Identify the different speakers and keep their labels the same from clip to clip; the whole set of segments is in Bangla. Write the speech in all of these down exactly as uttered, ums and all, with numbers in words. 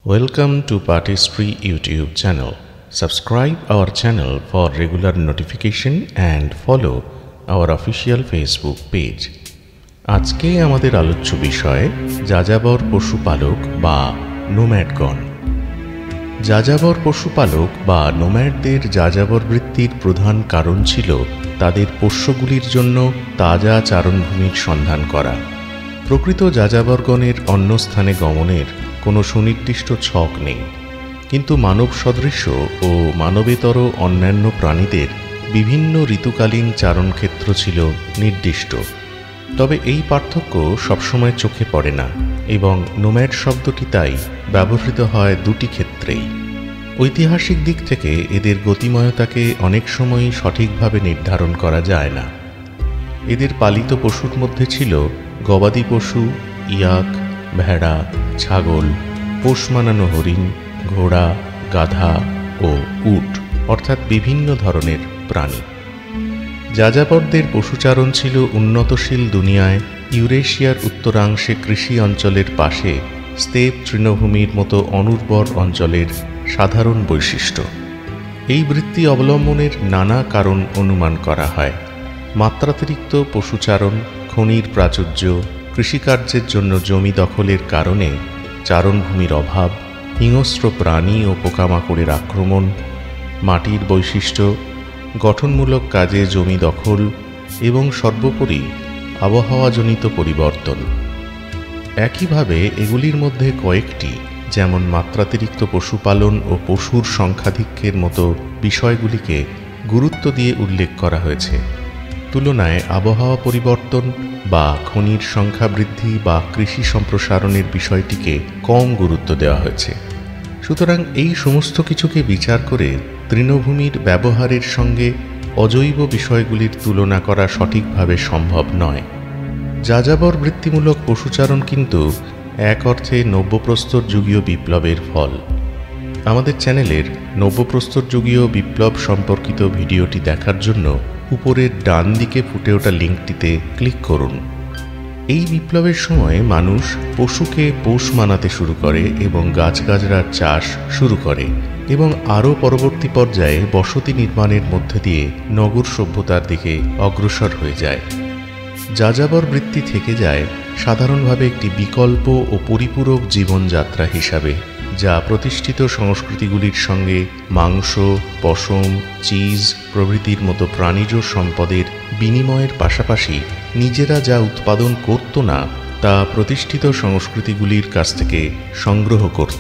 Speaker 1: Welcome to Partystree YouTube channel. Subscribe our channel for regular notification and follow our official Facebook page. আজকে আমাদের আলোচ্য বিষয় যাযাবর পশুপালক বা নোম্যাডগণ। যাযাবর পশুপালক বা নোম্যাডদের যাযাবর বৃত্তির প্রধান কারণ ছিল তাদের পোষ্যগুলির জন্য তাজা চারণভূমির সন্ধান করা। প্রকৃত যাযাবরগণের অন্য স্থানে গমনের কোনো সুনির্দিষ্ট ছক নেই, কিন্তু মানব সদৃশ ও মানবেতর অন্যান্য প্রাণীদের বিভিন্ন ঋতুকালীন চারণক্ষেত্র ছিল নির্দিষ্ট। তবে এই পার্থক্য সবসময় চোখে পড়ে না এবং নোম্যাড শব্দটি তাই ব্যবহৃত হয় দুটি ক্ষেত্রেই। ঐতিহাসিক দিক থেকে এদের গতিময়তাকে অনেক সময়ই সঠিকভাবে নির্ধারণ করা যায় না। এদের পালিত পশুর মধ্যে ছিল গবাদি পশু, ইয়াক, ভেড়া, ছাগল, পোষ মানানো হরিণ, ঘোড়া, গাধা ও উট, অর্থাৎ বিভিন্ন ধরনের প্রাণী। যাযাবরদের পশুচারণ ছিল উন্নতশীল দুনিয়ায় ইউরেশিয়ার উত্তরাংশে কৃষি অঞ্চলের পাশে স্তেপ তৃণভূমির মতো অনুর্বর অঞ্চলের সাধারণ বৈশিষ্ট্য। এই বৃত্তি অবলম্বনের নানা কারণ অনুমান করা হয়। মাত্রাতিরিক্ত পশুচারণ, খনির প্রাচুর্য, কৃষিকার্যের জন্য জমি দখলের কারণে চারণভূমির অভাব, হিংস্র প্রাণী ও পোকামাকড়ের আক্রমণ, মাটির বৈশিষ্ট্য, গঠনমূলক কাজে জমি দখল এবং সর্বোপরি আবহাওয়াজনিত পরিবর্তন। একইভাবে এগুলির মধ্যে কয়েকটি, যেমন মাত্রাতিরিক্ত পশুপালন ও পশুর সংখ্যাধিক্যের মতো বিষয়গুলিকে গুরুত্ব দিয়ে উল্লেখ করা হয়েছে। তুলনায় আবহাওয়া পরিবর্তন বা খনির সংখ্যা বৃদ্ধি বা কৃষি সম্প্রসারণের বিষয়টিকে কম গুরুত্ব দেওয়া হয়েছে। সুতরাং এই সমস্ত কিছুকে বিচার করে তৃণভূমির ব্যবহারের সঙ্গে অজৈব বিষয়গুলির তুলনা করা সঠিকভাবে সম্ভব নয়। যাযাবর বৃত্তিমূলক পশুচারণ কিন্তু এক অর্থে নব্যপ্রস্তর যুগীয় বিপ্লবের ফল। আমাদের চ্যানেলের নব্যপ্রস্তর যুগীয় বিপ্লব সম্পর্কিত ভিডিওটি দেখার জন্য উপরের ডান দিকে ফুটে ওঠা লিঙ্কটিতে ক্লিক করুন। এই বিপ্লবের সময় মানুষ পশুকে পোষ মানাতে শুরু করে এবং গাছগাছড়ার চাষ শুরু করে এবং আরও পরবর্তী পর্যায়ে বসতি নির্মাণের মধ্যে দিয়ে নগর সভ্যতার দিকে অগ্রসর হয়ে যায়। যাযাবর বৃত্তি থেকে যায় সাধারণভাবে একটি বিকল্প ও পরিপূরক জীবনযাত্রা হিসাবে, যা প্রতিষ্ঠিত সংস্কৃতিগুলির সঙ্গে মাংস, পশম, চিজ প্রভৃতির মতো প্রাণীজ সম্পদের বিনিময়ের পাশাপাশি নিজেরা যা উৎপাদন করত না তা প্রতিষ্ঠিত সংস্কৃতিগুলির কাছ থেকে সংগ্রহ করত।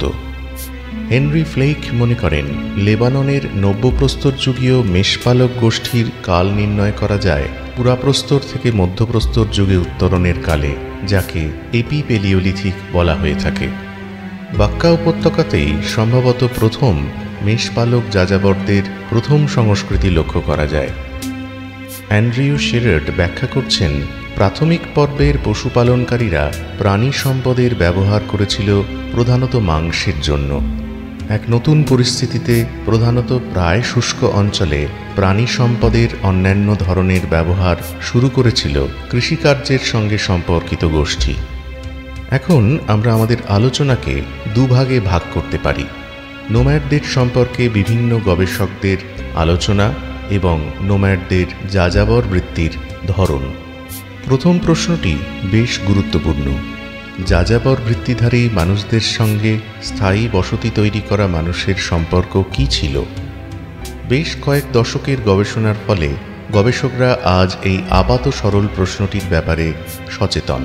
Speaker 1: হেনরি ফ্লেক মনে করেন, লেবাননের নব্যপ্রস্তর যুগীয় মেষপালক গোষ্ঠীর কাল নির্ণয় করা যায় পুরাপ্রস্তর থেকে মধ্যপ্রস্তর যুগে উত্তরণের কালে, যাকে এপিপ্যালিওলিথিক বলা হয়ে থাকে। বাক্কা উপত্যকাতেই সম্ভবত প্রথম মেষপালক যাযাবরদের প্রথম সংস্কৃতি লক্ষ্য করা যায়। অ্যান্ড্রিউ শেরার্ড ব্যাখ্যা করছেন, প্রাথমিক পর্বের পশুপালনকারীরা প্রাণী সম্পদের ব্যবহার করেছিল প্রধানত মাংসের জন্য। এক নতুন পরিস্থিতিতে প্রধানত প্রায় শুষ্ক অঞ্চলে প্রাণী সম্পদের অন্যান্য ধরনের ব্যবহার শুরু করেছিল কৃষিকার্যের সঙ্গে সম্পর্কিত গোষ্ঠী। এখন আমরা আমাদের আলোচনাকে দুভাগে ভাগ করতে পারি: নোম্যাডদের সম্পর্কে বিভিন্ন গবেষকদের আলোচনা এবং নোম্যাডদের যাযাবর বৃত্তির ধরন। প্রথম প্রশ্নটি বেশ গুরুত্বপূর্ণ। যাযাবর বৃত্তিধারী মানুষদের সঙ্গে স্থায়ী বসতি তৈরি করা মানুষের সম্পর্ক কী ছিল? বেশ কয়েক দশকের গবেষণার ফলে গবেষকরা আজ এই আপাত সরল প্রশ্নটির ব্যাপারে সচেতন।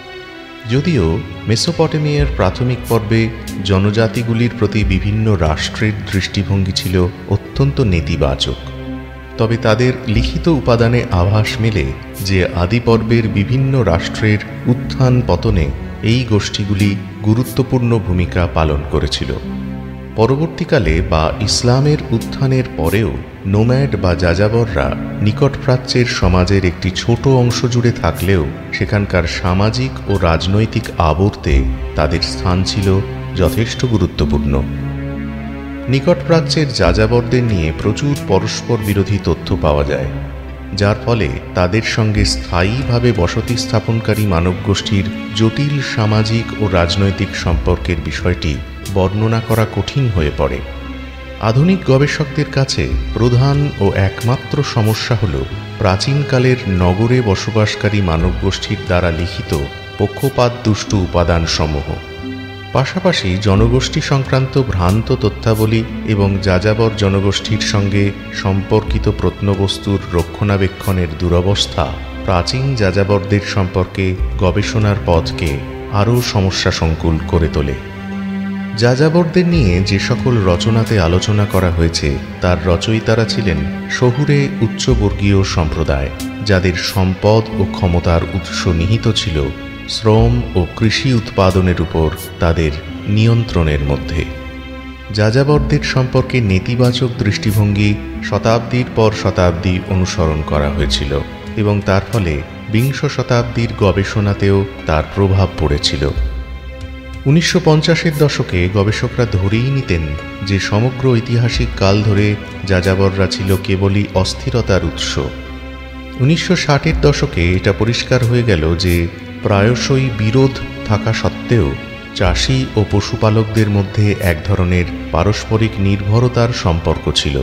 Speaker 1: যদিও মেসোপটেমিয়ার প্রাথমিক পর্বে জনজাতিগুলির প্রতি বিভিন্ন রাষ্ট্রের দৃষ্টিভঙ্গি ছিল অত্যন্ত নেতিবাচক, তবে তাদের লিখিত উপাদানে আভাস মেলে যে আদি পর্বের বিভিন্ন রাষ্ট্রের উত্থান পতনে এই গোষ্ঠীগুলি গুরুত্বপূর্ণ ভূমিকা পালন করেছিল। পরবর্তীকালে বা ইসলামের উত্থানের পরেও নোম্যাড বা যাযাবররা নিকট প্রাচ্যের সমাজের একটি ছোট অংশ জুড়ে থাকলেও সেখানকার সামাজিক ও রাজনৈতিক আবর্তে তাদের স্থান ছিল যথেষ্ট গুরুত্বপূর্ণ। নিকট প্রাচ্যের যাযাবরদের নিয়ে প্রচুর পরস্পর বিরোধী তথ্য পাওয়া যায়। যার ফলে তাদের সঙ্গে স্থায়ীভাবে বসতি স্থাপনকারী মানবগোষ্ঠীর জটিল সামাজিক ও রাজনৈতিক সম্পর্কের বিষয়টি বর্ণনা করা কঠিন হয়ে পড়ে। আধুনিক গবেষকদের কাছে প্রধান ও একমাত্র সমস্যা হল প্রাচীনকালের নগরে বসবাসকারী মানবগোষ্ঠীর দ্বারা লিখিত পক্ষপাতদুষ্ট উপাদানসমূহ। পাশাপাশি জনগোষ্ঠী সংক্রান্ত ভ্রান্ত তথ্যাবলী এবং যাযাবর জনগোষ্ঠীর সঙ্গে সম্পর্কিত প্রত্নবস্তুর রক্ষণাবেক্ষণের দুরবস্থা প্রাচীন যাযাবরদের সম্পর্কে গবেষণার পথকে আরও সমস্যাসংকুল করে তোলে। যাযাবরদের নিয়ে যে সকল রচনাতে আলোচনা করা হয়েছে তার রচয়িতারা ছিলেন শহুরে উচ্চবর্গীয় সম্প্রদায়, যাদের সম্পদ ও ক্ষমতার উৎস নিহিত ছিল শ্রম ও কৃষি উৎপাদনের উপর তাদের নিয়ন্ত্রণের মধ্যে। যাযাবরদের সম্পর্কে নেতিবাচক দৃষ্টিভঙ্গি শতাব্দীর পর শতাব্দী অনুসরণ করা হয়েছিল এবং তার ফলে বিংশ শতাব্দীর গবেষণাতেও তার প্রভাব পড়েছিল। উনিশশো পঞ্চাশের দশকে গবেষকরা ধরেই নিতেন যে সমগ্র ঐতিহাসিক কাল ধরে যাযাবররা ছিল কেবলই অস্থিরতার উৎস। উনিশশো ষাটের দশকে এটা পরিষ্কার হয়ে গেল যে প্রায়শই বিরোধ থাকা সত্ত্বেও চাষি ও পশুপালকদের মধ্যে এক ধরনের পারস্পরিক নির্ভরতার সম্পর্ক ছিল।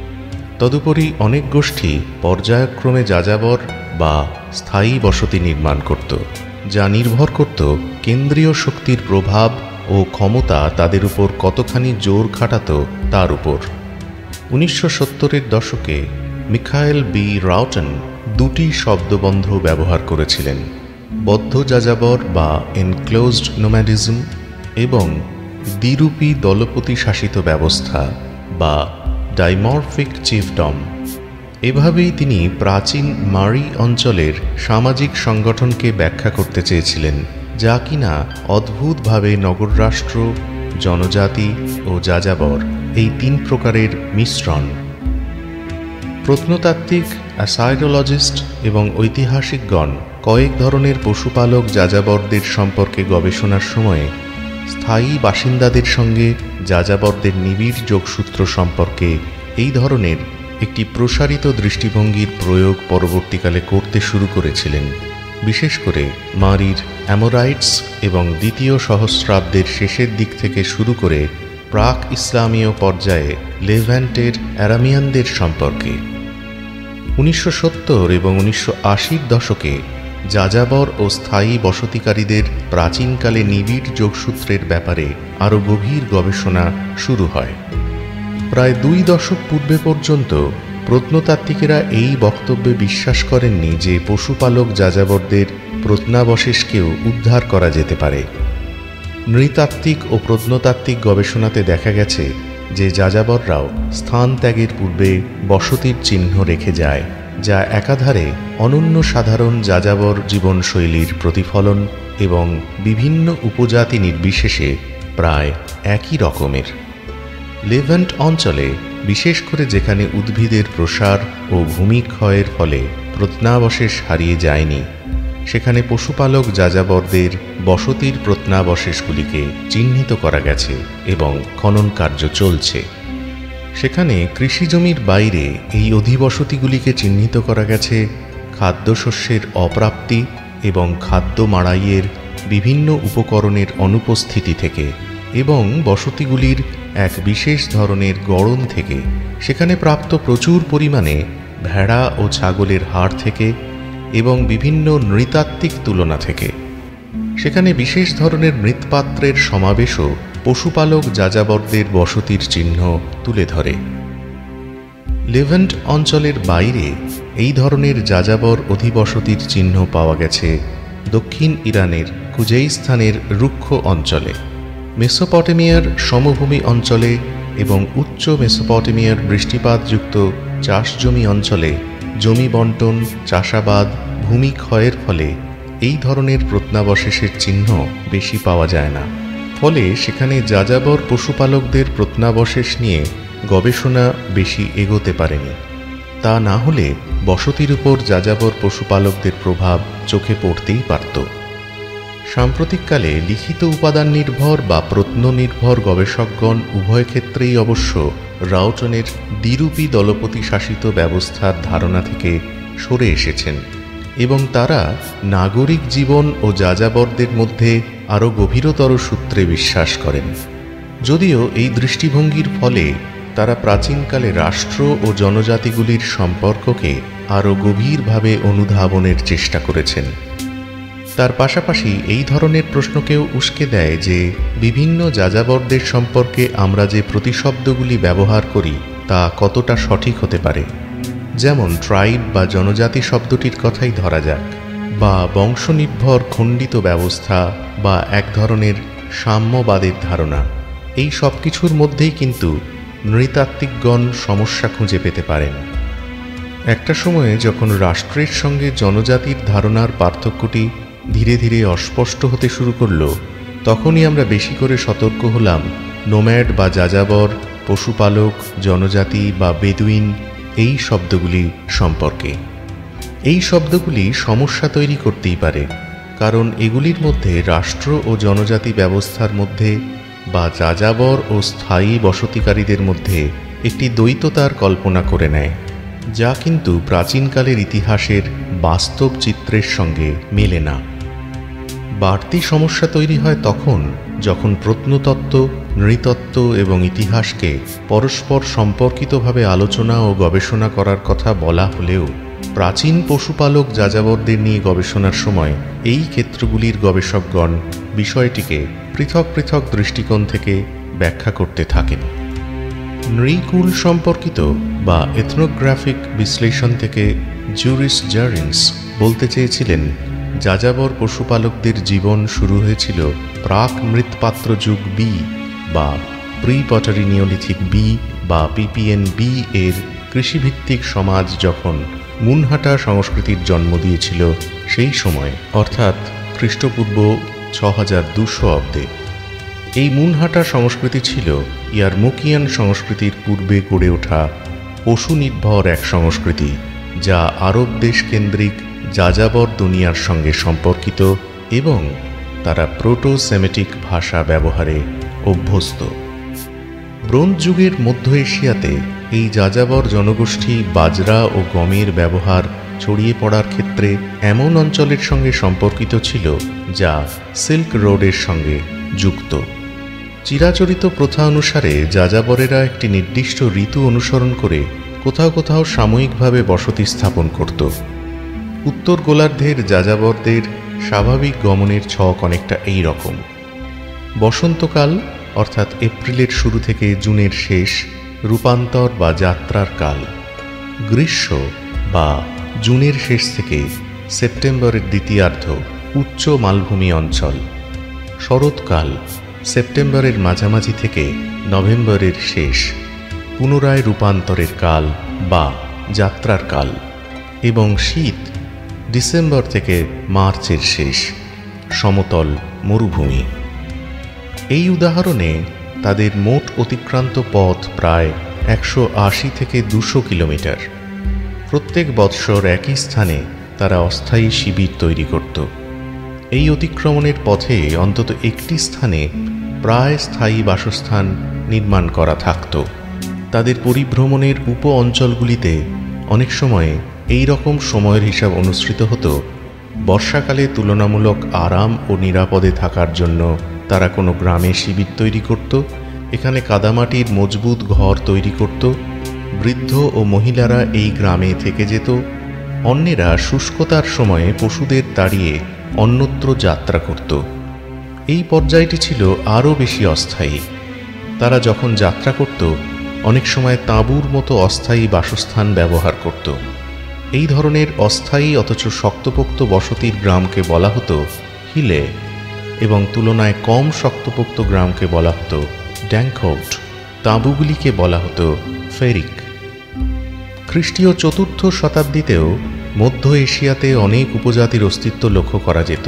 Speaker 1: তদুপরি অনেক গোষ্ঠী পর্যায়ক্রমে যাযাবর বা স্থায়ী বসতি নির্মাণ করত, যা নির্ভর করত কেন্দ্রীয় শক্তির প্রভাব ও ক্ষমতা তাদের উপর কতখানি জোর খাটাত তার উপর। উনিশশো সত্তরের দশকে মিখায়েল বি রাউটন দুটি শব্দবন্ধ ব্যবহার করেছিলেন: বদ্ধ যাযাবর বা এনক্লোজড নোম্যাডিজম এবং দ্বিরূপী দলপতি শাসিত ব্যবস্থা বা ডাইমরফিক চিফডম। এভাবেই তিনি প্রাচীন মারি অঞ্চলের সামাজিক সংগঠনকে ব্যাখ্যা করতে চেয়েছিলেন, যা কিনা অদ্ভুতভাবে নগররাষ্ট্র, জনজাতি ও যাযাবর এই তিন প্রকারের মিশ্রণ। প্রত্নতাত্ত্বিক, অ্যাসাইডোলজিস্ট এবং ঐতিহাসিকগণ কয়েক ধরনের পশুপালক যাযাবরদের সম্পর্কে গবেষণার সময়ে স্থায়ী বাসিন্দাদের সঙ্গে যাযাবরদের নিবিড় যোগসূত্র সম্পর্কে এই ধরনের একটি প্রসারিত দৃষ্টিভঙ্গির প্রয়োগ পরবর্তীকালে করতে শুরু করেছিলেন। বিশেষ করে মারির অ্যামোরাইটস এবং দ্বিতীয় সহস্রাব্দের শেষের দিক থেকে শুরু করে প্রাক ইসলামীয় পর্যায়ে লেভ্যান্টের অ্যারামিয়ানদের সম্পর্কে। উনিশশো সত্তর এবং উনিশশো আশির দশকে যাযাবর ও স্থায়ী বসতিকারীদের প্রাচীনকালে নিবিড় যোগসূত্রের ব্যাপারে আরও গভীর গবেষণা শুরু হয়। প্রায় দুই দশক পূর্বে পর্যন্ত প্রত্নতাত্ত্বিকেরা এই বক্তব্যে বিশ্বাস করেননি যে পশুপালক যাযাবরদের প্রত্নাবশেষকেও উদ্ধার করা যেতে পারে। নৃতাত্ত্বিক ও প্রত্নতাত্ত্বিক গবেষণাতে দেখা গেছে যে যাযাবররাও স্থান ত্যাগের পূর্বে বসতির চিহ্ন রেখে যায়, যা একাধারে অনন্য সাধারণ যাযাবর জীবনশৈলীর প্রতিফলন এবং বিভিন্ন উপজাতি নির্বিশেষে প্রায় একই রকমের। লেভ্যান্ট অঞ্চলে, বিশেষ করে যেখানে উদ্ভিদের প্রসার ও ভূমিক্ষয়ের ফলে প্রত্নাবশেষ হারিয়ে যায়নি, সেখানে পশুপালক যাযাবরদের বসতির প্রত্নাবশেষগুলিকে চিহ্নিত করা গেছে এবং খনন কার্য চলছে। সেখানে কৃষিজমির বাইরে এই অধিবসতিগুলিকে চিহ্নিত করা গেছে খাদ্যশস্যের অপ্রাপ্তি এবং খাদ্য মাড়াইয়ের বিভিন্ন উপকরণের অনুপস্থিতি থেকে এবং বসতিগুলির এক বিশেষ ধরনের গড়ন থেকে, সেখানে প্রাপ্ত প্রচুর পরিমাণে ভেড়া ও ছাগলের হাড় থেকে এবং বিভিন্ন নৃতাত্ত্বিক তুলনা থেকে। সেখানে বিশেষ ধরনের মৃৎপাত্রের সমাবেশও পশুপালক যাযাবরদের বসতির চিহ্ন তুলে ধরে। লেভ্যান্ট অঞ্চলের বাইরে এই ধরনের যাযাবর অধিবসতির চিহ্ন পাওয়া গেছে দক্ষিণ ইরানের খুজেইস্তানের রুক্ষ অঞ্চলে, মেসোপটেমিয়ার সমভূমি অঞ্চলে এবং উচ্চ মেসোপটেমিয়ার বৃষ্টিপাতযুক্ত চাষজমি অঞ্চলে জমি বন্টন, চাষাবাদ, ভূমিক্ষয়ের ফলে এই ধরনের প্রত্নাবশেষের চিহ্ন বেশি পাওয়া যায় না। ফলে সেখানে যাযাবর পশুপালকদের প্রত্নাবশেষ নিয়ে গবেষণা বেশি এগোতে পারেনি। তা না হলে বসতির উপর যাযাবর পশুপালকদের প্রভাব চোখে পড়তেই পারত। সাম্প্রতিককালে লিখিত উপাদান নির্ভর বা প্রত্ননির্ভর গবেষকগণ উভয় ক্ষেত্রেই অবশ্য রাউটনের দ্বিরূপী দলপতি শাসিত ব্যবস্থার ধারণা থেকে সরে এসেছেন এবং তারা নাগরিক জীবন ও যাযাবরদের মধ্যে আরও গভীরতর সূত্রে বিশ্বাস করেন। যদিও এই দৃষ্টিভঙ্গির ফলে তারা প্রাচীনকালে রাষ্ট্র ও জনজাতিগুলির সম্পর্ককে আরও গভীরভাবে অনুধাবনের চেষ্টা করেছেন। তার পাশাপাশি এই ধরনের প্রশ্নকেও উস্কে দেয় যে বিভিন্ন যাযাবরদের সম্পর্কে আমরা যে প্রতিশব্দগুলি ব্যবহার করি তা কতটা সঠিক হতে পারে। যেমন ট্রাইব বা জনজাতি শব্দটির কথাই ধরা যাক, বা বংশনির্ভর খণ্ডিত ব্যবস্থা বা এক ধরনের সাম্যবাদের ধারণা। এই সব কিছুর মধ্যেই কিন্তু নৃতাত্ত্বিকগণ সমস্যা খুঁজে পেতে পারেন। একটা সময়ে যখন রাষ্ট্রের সঙ্গে জনজাতির ধারণার পার্থক্যটি ধীরে ধীরে অস্পষ্ট হতে শুরু করল, তখনই আমরা বেশি করে সতর্ক হলাম নোম্যাড বা যাযাবর, পশুপালক, জনজাতি বা বেদুইন এই শব্দগুলি সম্পর্কে। এই শব্দগুলি সমস্যা তৈরি করতেই পারে, কারণ এগুলির মধ্যে রাষ্ট্র ও জনজাতি ব্যবস্থার মধ্যে বা যাযাবর ও স্থায়ী বসতিকারীদের মধ্যে একটি দ্বৈততার কল্পনা করে নেয়, যা কিন্তু প্রাচীনকালের ইতিহাসের বাস্তব চিত্রের সঙ্গে মেলে না। বাড়তি সমস্যা তৈরি হয় তখন যখন প্রত্নতত্ত্ব, নৃতত্ত্ব এবং ইতিহাসকে পরস্পর সম্পর্কিতভাবে আলোচনা ও গবেষণা করার কথা বলা হলেও প্রাচীন পশুপালক যাযাবরদের নিয়ে গবেষণার সময় এই ক্ষেত্রগুলির গবেষকগণ বিষয়টিকে পৃথক পৃথক দৃষ্টিকোণ থেকে ব্যাখ্যা করতে থাকেন। নৃকুল সম্পর্কিত বা এথনোগ্রাফিক বিশ্লেষণ থেকে জুরিস জারিন্স বলতে চেয়েছিলেন, যাযাবর পশুপালকদের জীবন শুরু হয়েছিল প্রাক মৃৎপাত্র যুগ বি বা প্রি পটারি নিওলিথিক বি বা পিপিএন বি এর কৃষিভিত্তিক সমাজ যখন মুনহাটা সংস্কৃতির জন্ম দিয়েছিল সেই সময়, অর্থাৎ খ্রিস্টপূর্ব ছ হাজার দুশো অব্দে। এই মুনহাটা সংস্কৃতি ছিল ইয়ারমুকিয়ান সংস্কৃতির পূর্বে গড়ে ওঠা পশু নির্ভর এক সংস্কৃতি, যা আরব দেশ কেন্দ্রিক যাযাবর দুনিয়ার সঙ্গে সম্পর্কিত এবং তারা প্রোটো সেমেটিক ভাষা ব্যবহারে অভ্যস্ত। ব্রোঞ্জ যুগের মধ্য এশিয়াতে এই যাযাবর জনগোষ্ঠী বাজরা ও গমের ব্যবহার ছড়িয়ে পড়ার ক্ষেত্রে এমন অঞ্চলের সঙ্গে সম্পর্কিত ছিল যা সিল্ক রোডের সঙ্গে যুক্ত। চিরাচরিত প্রথা অনুসারে যাযাবরেরা একটি নির্দিষ্ট ঋতু অনুসরণ করে কোথাও কোথাও সাময়িকভাবে বসতি স্থাপন করত। উত্তর গোলার্ধের যাযাবরদের স্বাভাবিক গমনের ছক অনেকটা এই রকম: বসন্তকাল অর্থাৎ এপ্রিলের শুরু থেকে জুনের শেষ, রূপান্তর বা যাত্রার কাল; গ্রীষ্ম বা জুনের শেষ থেকে সেপ্টেম্বরের দ্বিতীয়ার্ধ, উচ্চ মালভূমি অঞ্চল; শরৎকাল সেপ্টেম্বরের মাঝামাঝি থেকে নভেম্বরের শেষ, পুনরায় রূপান্তরের কাল বা যাত্রার কাল; এবং শীত ডিসেম্বর থেকে মার্চের শেষ, সমতল মরুভূমি। এই উদাহরণে তাদের মোট অতিক্রান্ত পথ প্রায় একশো আশি থেকে দুশো কিলোমিটার। প্রত্যেক বৎসর একই স্থানে তারা অস্থায়ী শিবির তৈরি করত। এই অতিক্রমণের পথে অন্তত একটি স্থানে প্রায় স্থায়ী বাসস্থান নির্মাণ করা থাকত। তাদের পরিভ্রমণের উপ অঞ্চলগুলিতে অনেক সময় এই রকম সময়ের হিসাব অনুসৃত হতো: বর্ষাকালে তুলনামূলক আরাম ও নিরাপদে থাকার জন্য তারা কোনো গ্রামে শিবির তৈরি করত, এখানে কাদামাটির মজবুত ঘর তৈরি করত, বৃদ্ধ ও মহিলারা এই গ্রামে থেকে যেত, অন্যেরা শুষ্কতার সময়ে পশুদের তাড়িয়ে অন্যত্র যাত্রা করত। এই পর্যায়টি ছিল আরও বেশি অস্থায়ী। তারা যখন যাত্রা করত অনেক সময় তাঁবুর মতো অস্থায়ী বাসস্থান ব্যবহার করত। এই ধরনের অস্থায়ী অথচ শক্তপোক্ত বসতির গ্রামকে বলা হতো হিলে এবং তুলনায় কম শক্তপোক্ত গ্রামকে বলা হতো ড্যাঙ্কহৌট। তাঁবুগুলিকে বলা হতো ফেরিক। খ্রিস্টীয় চতুর্থ শতাব্দীতেও মধ্য এশিয়াতে অনেক উপজাতির অস্তিত্ব লক্ষ্য করা যেত।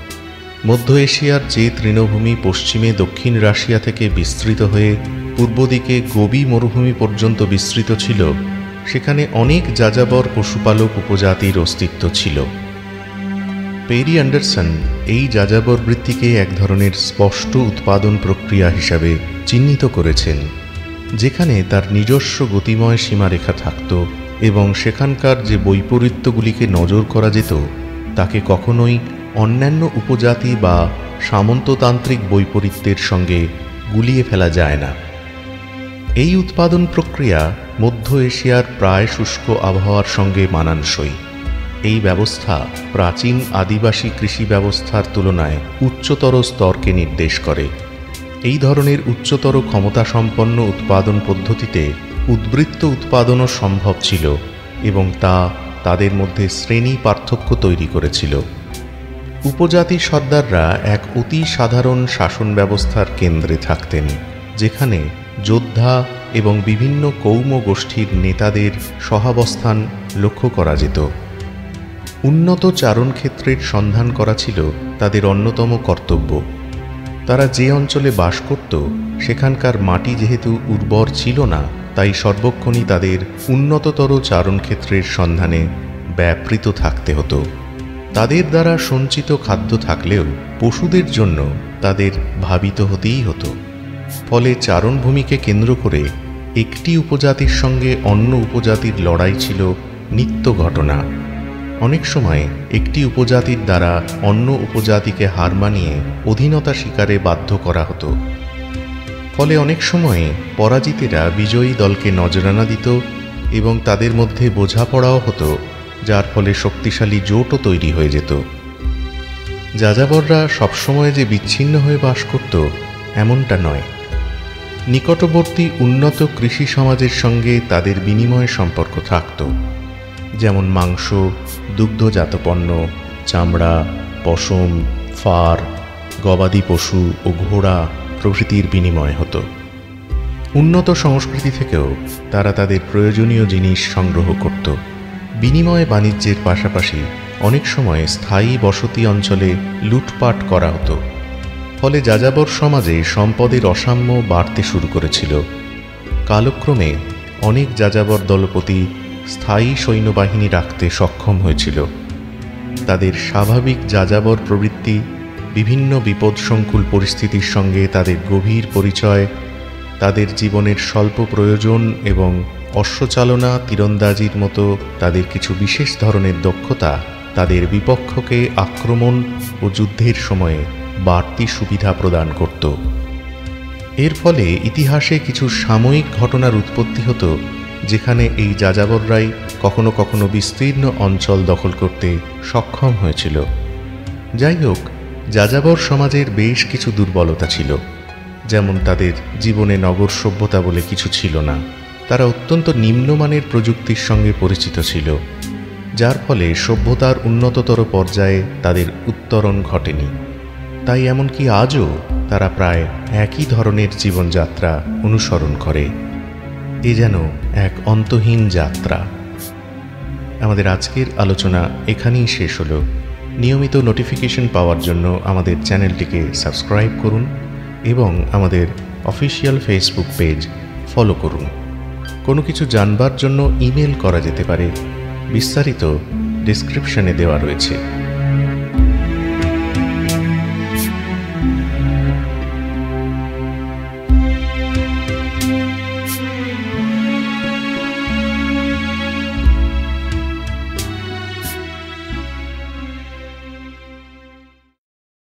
Speaker 1: মধ্য এশিয়ার যে তৃণভূমি পশ্চিমে দক্ষিণ রাশিয়া থেকে বিস্তৃত হয়ে পূর্ব দিকে গোবি মরুভূমি পর্যন্ত বিস্তৃত ছিল, সেখানে অনেক যাযাবর পশুপালক উপজাতির অস্তিত্ব ছিল। পেরি অ্যান্ডারসন এই যাযাবর বৃত্তিকে এক ধরনের স্পষ্ট উৎপাদন প্রক্রিয়া হিসাবে চিহ্নিত করেছেন, যেখানে তার নিজস্ব গতিময় সীমারেখা থাকত এবং সেখানকার যে বৈপরীত্যগুলিকে নজর করা যেত তাকে কখনোই অন্যান্য উপজাতি বা সামন্ততান্ত্রিক বৈপরীত্যের সঙ্গে গুলিয়ে ফেলা যায় না। এই উৎপাদন প্রক্রিয়া মধ্য এশিয়ার প্রায় শুষ্ক আবহাওয়ার সঙ্গে মানানসই। এই ব্যবস্থা প্রাচীন আদিবাসী কৃষি ব্যবস্থার তুলনায় উচ্চতর স্তরকে নির্দেশ করে। এই ধরনের উচ্চতর ক্ষমতাসম্পন্ন উৎপাদন পদ্ধতিতে উদ্বৃত্ত উৎপাদনও সম্ভব ছিল এবং তা তাদের মধ্যে শ্রেণী পার্থক্য তৈরি করেছিল। উপজাতি সর্দাররা এক অতি সাধারণ শাসন ব্যবস্থার কেন্দ্রে থাকতেন, যেখানে যোদ্ধা এবং বিভিন্ন কৌম গোষ্ঠীর নেতাদের সহাবস্থান লক্ষ্য করা যেত। উন্নত চারণক্ষেত্রের সন্ধান করা ছিল তাদের অন্যতম কর্তব্য। তারা যে অঞ্চলে বাস করত সেখানকার মাটি যেহেতু উর্বর ছিল না, তাই সর্বক্ষণই তাদের উন্নততর চারণক্ষেত্রের সন্ধানে ব্যাপৃত থাকতে হতো। তাদের দ্বারা সঞ্চিত খাদ্য থাকলেও পশুদের জন্য তাদের ভাবিত হতেই হতো। ফলে চারণভূমিকে কেন্দ্র করে একটি উপজাতির সঙ্গে অন্য উপজাতির লড়াই ছিল নিত্য ঘটনা। অনেক সময় একটি উপজাতির দ্বারা অন্য উপজাতিকে হার মানিয়ে অধীনতা স্বীকারে বাধ্য করা হতো। ফলে অনেক সময়ে পরাজিতেরা বিজয়ী দলকে নজরানা দিত এবং তাদের মধ্যে বোঝাপড়াও হতো, যার ফলে শক্তিশালী জোটও তৈরি হয়ে যেত। যাযাবররা সবসময় যে বিচ্ছিন্ন হয়ে বাস করত এমনটা নয়। নিকটবর্তী উন্নত কৃষি সমাজের সঙ্গে তাদের বিনিময় সম্পর্ক থাকত, যেমন মাংস, দুগ্ধজাত পণ্য, চামড়া, পশম, ফার, গবাদি পশু ও ঘোড়া প্রভৃতির বিনিময় হতো। উন্নত সংস্কৃতি থেকেও তারা তাদের প্রয়োজনীয় জিনিস সংগ্রহ করত। বিনিময় বাণিজ্যের পাশাপাশি অনেক সময় স্থায়ী বসতি অঞ্চলে লুটপাট করা হতো। ফলে যাযাবর সমাজে সম্পদের অসাম্য বাড়তে শুরু করেছিল। কালক্রমে অনেক যাযাবর দলপতি স্থায়ী সৈন্যবাহিনী রাখতে সক্ষম হয়েছিল। তাদের স্বাভাবিক যাযাবর প্রবৃত্তি, বিভিন্ন বিপদসংকুল পরিস্থিতির সঙ্গে তাদের গভীর পরিচয়, তাদের জীবনের স্বল্প প্রয়োজন এবং অশ্বচালনা, তীরন্দাজির মতো তাদের কিছু বিশেষ ধরনের দক্ষতা তাদের বিপক্ষকে আক্রমণ ও যুদ্ধের সময়ে বাড়তি সুবিধা প্রদান করত। এর ফলে ইতিহাসে কিছু সাময়িক ঘটনার উৎপত্তি হতো, যেখানে এই যাযাবররাই কখনো কখনো বিস্তীর্ণ অঞ্চল দখল করতে সক্ষম হয়েছিল। যাই হোক, যাযাবর সমাজের বেশ কিছু দুর্বলতা ছিল। যেমন তাদের জীবনে নগর সভ্যতা বলে কিছু ছিল না। তারা অত্যন্ত নিম্নমানের প্রযুক্তির সঙ্গে পরিচিত ছিল, যার ফলে সভ্যতার উন্নততর পর্যায়ে তাদের উত্তরণ ঘটেনি। তাই এমনকি আজও তারা প্রায় একই ধরনের জীবনযাত্রা অনুসরণ করে। এ যেন এক অন্তহীন যাত্রা। আমাদের আজকের আলোচনা এখানেই শেষ হলো। নিয়মিত নোটিফিকেশন পাওয়ার জন্য আমাদের চ্যানেলটিকে সাবস্ক্রাইব করুন এবং আমাদের অফিসিয়াল ফেসবুক পেজ ফলো করুন। কোনো কিছু জানবার জন্য ইমেল করা যেতে পারে। বিস্তারিত ডেসক্রিপশনে দেওয়া রয়েছে।